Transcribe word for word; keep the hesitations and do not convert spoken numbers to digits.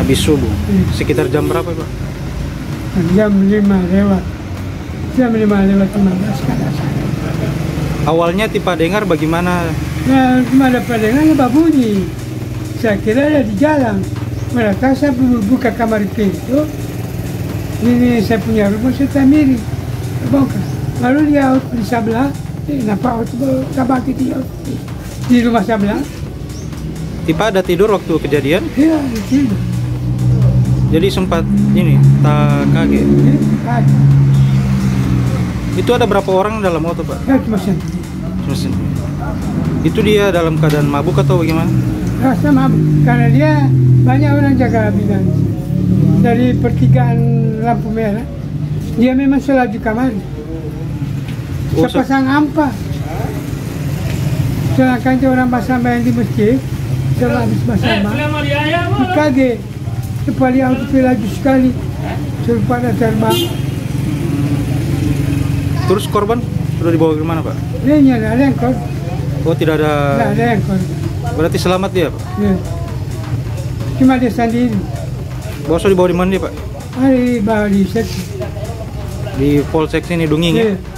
Habis subuh. Iya. Sekitar jam berapa, Pak? Jam lima lewat. Jam lima lewat lima belas kada sana. Awalnya Tipa dengar bagaimana? Nah, cuma ada pendengarnya berbunyi. Saya kira ada di jalan. Mereka saya buka kamar pintu. Ini saya punya rumah, saya tamiri. Bongkar. Lalu dia di sebelah, eh, nampak auto tabaki di, di rumah sebelah. Tipa ada tidur waktu kejadian? Iya, di situ. Jadi sempat ini, tak kaget. Eh, ada. Itu ada berapa orang dalam motor, Pak? Ya, cuma sendiri. Mesin. Itu dia dalam keadaan mabuk atau bagaimana? Rasa mabuk, karena dia banyak orang jaga bidan. Dari pertigaan lampu merah, dia memang sholat di kamar. Oh, Sepasang ampa. Sedangkan itu orang basamba yang di masjid, setelah habis basamba, dikaget. Kepala auto laju sekali, suruh pada terbang. Terus korban sudah dibawa ke mana, Pak? Dia nyala ada yang kor, Oh, tidak tidak ada. ada yang kor. Berarti selamat dia, Pak? Ya. Cuma dia sendiri. Bosnya dibawa di mana dia, Pak? Hari baru di seksi. Di Polsek sini Dunging ya? Ya.